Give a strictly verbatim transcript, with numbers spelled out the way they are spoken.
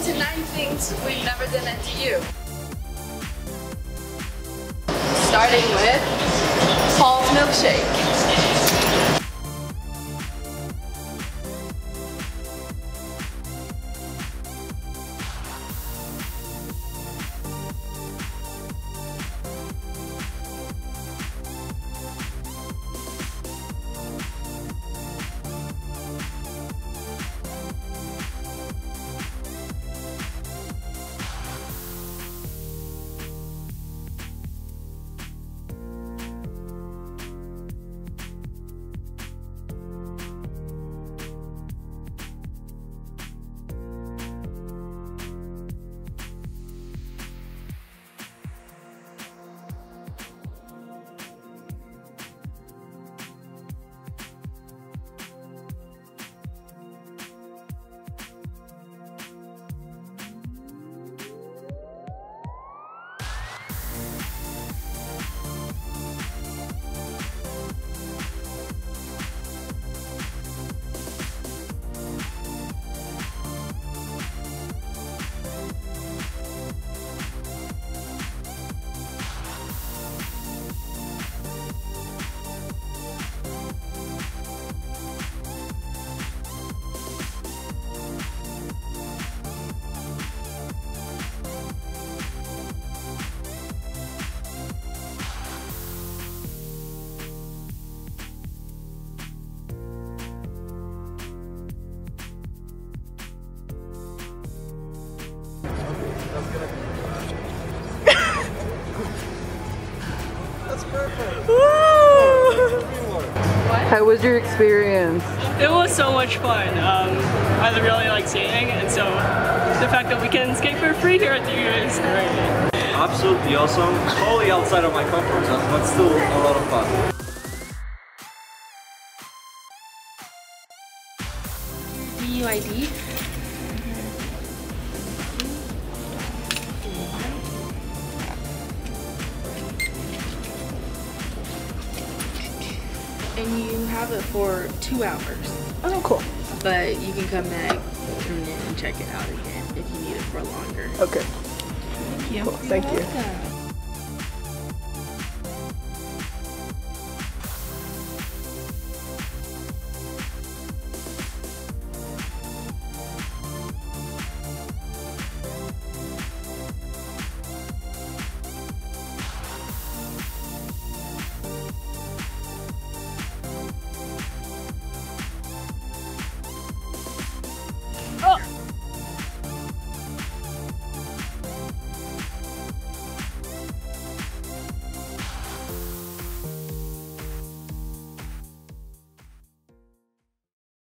to nine things we've never done that to you. Starting with Paul's milkshake. That's perfect. How was your experience? It was so much fun. Um, I really like skating, and so the fact that we can skate for free here at the U is great. Absolutely awesome. Totally outside of my comfort zone, but still a lot of fun. D U I D. And you have it for two hours. Oh, cool. But you can come back and then check it out again if you need it for longer. Okay. Thank you. Cool. Thank you. Welcome.